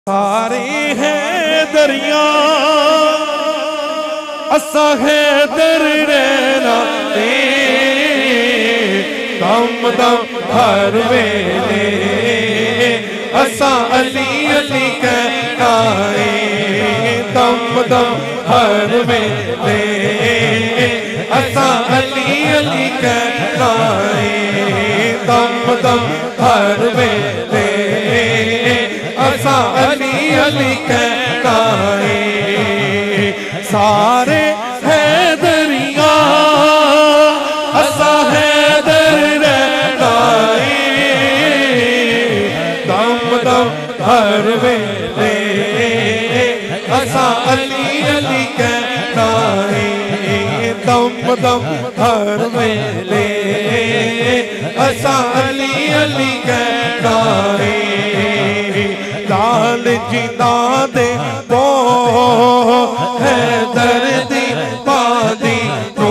सारे हैं दरिया असा है दर रहना दम दम हर वेले असा अली अली कहना दम दम हर वेले असा अली अली कहना दम दम हर वेले असा अली अली कहना सारे हैदरिया असा हैदर रहना दम दम हर वेले असा अली अली कहना दम दम हर वेले असा अली अली कहना लाल जिंदा दे वो है दर्दी पादी तो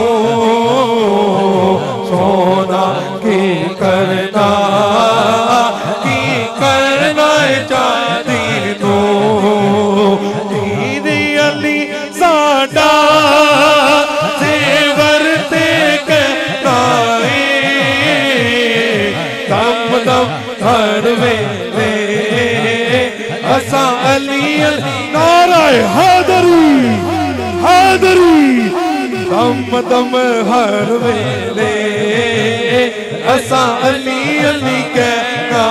सोना की करना चाहती तो दीदी अली साडा सेवर ते कहना दम दम हर वेले असा अली नाराय हैदरी हैदरी दम दम हर वेले असा अली अली कहना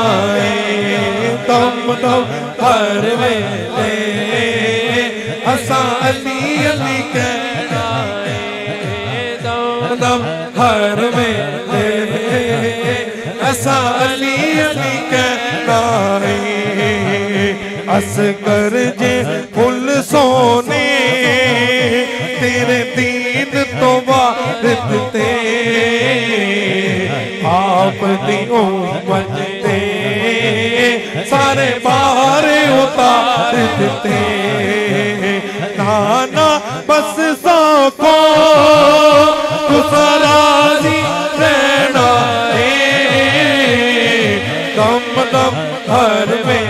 दम दम हर वेले असा अली अली कहना दम दम हर वेले असा अली अली कहना असकर जे फुल सोने तेरे दीन तो वारिद ते आप दी उम्मत ते सारे बारे उतार देते नाना बस साको राजी रहना दम दम हर में